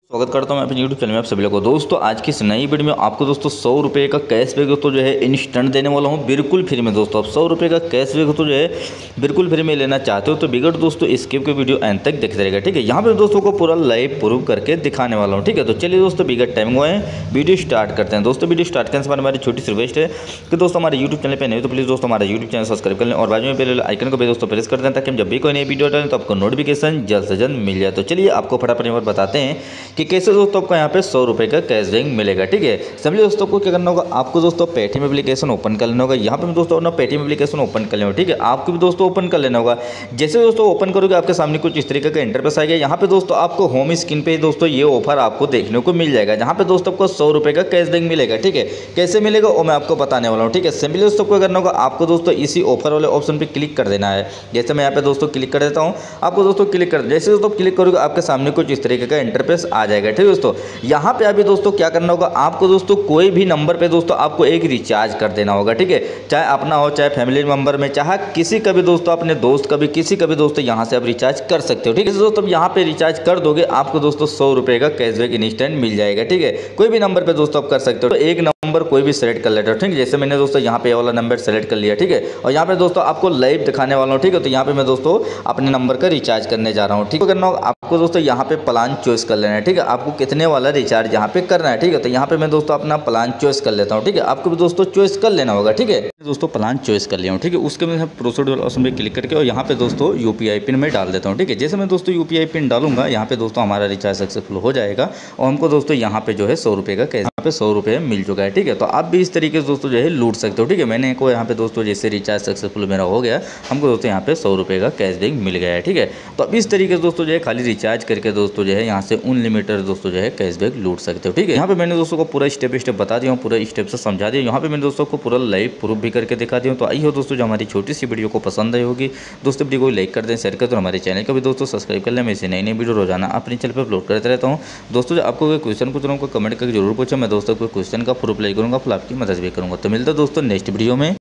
स्वागत करता हूं मैं अपने YouTube चैनल में आप सभी लोगों को। दोस्तों आज की इस नई वीडियो में आपको दोस्तों 100 रुपये का कैशबैक दोस्तों जो है इंस्टेंट देने वाला हूं बिल्कुल फ्री में। दोस्तों आप 100 रुपये का कैशबैक दोस्तों जो है बिल्कुल फ्री में लेना चाहते हो तो बिगड़ दोस्तों स्किप के वीडियो एंड तक देखते रहेगा। ठीक है, यहाँ पे दोस्तों को पूरा लाइव प्रूव करके दिखाने वाला हूँ। ठीक है, तो चलिए दोस्तों बिगड़ टाइम हुआ है, वीडियो स्टार्ट करते हैं। दोस्तों वीडियो स्टार्ट करने से हमारी छोटी सी रिक्वेस्ट है कि दोस्तों हमारे यूट्यूब चैनल पर नहीं तो प्लीज़ दोस्तों हमारा यूट्यूब चैनल सब्सक्राइब कर लें और बाजू में पहले आइकन को भी दोस्तों प्रेस कर दें ताकि हम जब भी कोई नई वीडियो डालें तो आपको नोटिफिकेशन जल्द से जल्द मिल जाए। तो चलिए आपको फटाफट बताते हैं कि कैसे दोस्तों आपको यहाँ पे 100 रुपये का कैशबैक मिलेगा। ठीक है, सभी दोस्तों को क्या करना होगा, आपको दोस्तों पेटीएम एप्लीकेशन ओपन कर लेना होगा। यहाँ पे दोस्तों अपना पेटीएम एप्लीकेशन ओपन कर लेना होगा। ठीक है, आपको भी दोस्तों ओपन कर लेना होगा। जैसे दोस्तों ओपन करोगे आपके सामने कुछ इस तरीके का इंटरफेस आएगा। यहाँ पे दोस्तों आपको होम स्क्रीन पे दोस्तों ये ऑफर आपको देखने को मिल जाएगा, जहाँ पे दोस्तों आपको 100 रुपये का कैशबैक मिलेगा। ठीक है, कैसे मिलेगा वो मैं आपको बताने वाला हूँ। ठीक है, सिंपली दोस्तों को करना होगा, आपको दोस्तों इसी ऑफर वाले ऑप्शन पे क्लिक कर देना है। जैसे मैं यहाँ पे दोस्तों क्लिक कर देता हूँ, आपको दोस्तों क्लिक कर जैसे दोस्तों क्लिक करोगे आपके सामने कुछ इस तरीके का इंटरफेस आ जाएगा। ठीक है दोस्तों, यहाँ पे अभी दोस्तों क्या करना होगा, आपको दोस्तों कोई भी नंबर पे दोस्तों आपको एक रिचार्ज कर देना होगा। ठीक है, चाहे अपना हो चाहे फैमिली मेंबर में, चाहे किसी का भी दोस्तों अपने दोस्त का भी किसी का भी दोस्तों यहाँ से आप रिचार्ज कर सकते हो। ठीक है दोस्तों, यहाँ पे रिचार्ज कर दोगे आपको दोस्तों 100 रुपये का कैशबैक इंस्टेंट मिल जाएगा। ठीक है, कोई भी नंबर पे दोस्तों आप कर सकते हो, तो एक नंबर कोई भी सेलेक्ट कर लेते हो। ठीक है, जैसे मैंने दोस्तों यहाँ पे वाला नंबर सेलेक्ट कर लिया। ठीक है, और यहाँ पे दोस्तों आपको लाइव दिखाने वाला हूँ। ठीक है, तो यहाँ पे मैं दोस्तों अपने नंबर का रिचार्ज करने जा रहा हूँ। ठीक है, करना होगा आपको दोस्तों यहाँ पे प्लान चॉइस कर लेना है। ठीक है, आपको कितने वाला रिचार्ज यहाँ पे करना है। ठीक है, तो यहाँ पे मैं दोस्तों अपना प्लान चॉइस कर लेता हूँ। ठीक है, आपको भी दोस्तों चॉइस कर लेना होगा। ठीक है दोस्तों, प्लान चॉइस कर लिया हूँ। ठीक है, उसके मैं प्रोसीड ऑप्शन पे क्लिक करके और यहाँ पे दोस्तों यूपीआई पिन में डाल देता हूँ। ठीक है, जैसे मैं दोस्तों यूपीआई पिन डालूंगा यहाँ पे दोस्तों हमारा रिचार्ज सक्सेसफुल हो जाएगा और हमको दोस्तों यहाँ पे जो है 100 रुपये का कैश यहाँ पे 100 रुपये मिल चुका है। ठीक है, तो आप भी इस तरीके से दोस्तों जो है लूट सकते हो। ठीक है, मैंने को यहाँ पे दोस्तों जैसे रिचार्ज सक्सेसफुल मेरा हो गया, हमको दोस्तों यहाँ पे 100 रुपये का कैशबैक मिल गया है। ठीक है, तो अब इस तरीके से दोस्तों जो है खाली रिचार्ज करके दोस्तों जो है यहाँ से अनलिमिटेड दोस्तों जो है कैशबैक लूट सकते हो। ठीक है, यहाँ पे मैंने दोस्तों को पूरा स्टेप बाय स्टेप बता दिया हूँ, पूरा स्टेप से समझा दिया। यहाँ पे मैंने दोस्तों को पूरा लाइव प्रूफ भी करके दिखा दिया हूँ। तो आई हो दोस्तों जो हमारी छोटी सी वीडियो को पसंद आई होगी दोस्तों, वीडियो को लाइक कर दें, शेयर कर दें, हमारे चैनल को भी दोस्तों सब्सक्राइब कर लें। मैं इसे नई नई वीडियो रोजाना अपने चैनल पर अपलोड करते रहता हूँ। दोस्तों जो आपको कोई क्वेश्चन पूछ रहा हूँ कमेंट करके जरूर पूछो, मैं दोस्तों कोई क्वेश्चन का प्रूफ प्ले करूँगा, फिर आपकी मदद भी करूँगा। तो मिलता है दोस्तों नेक्स्ट वीडियो में।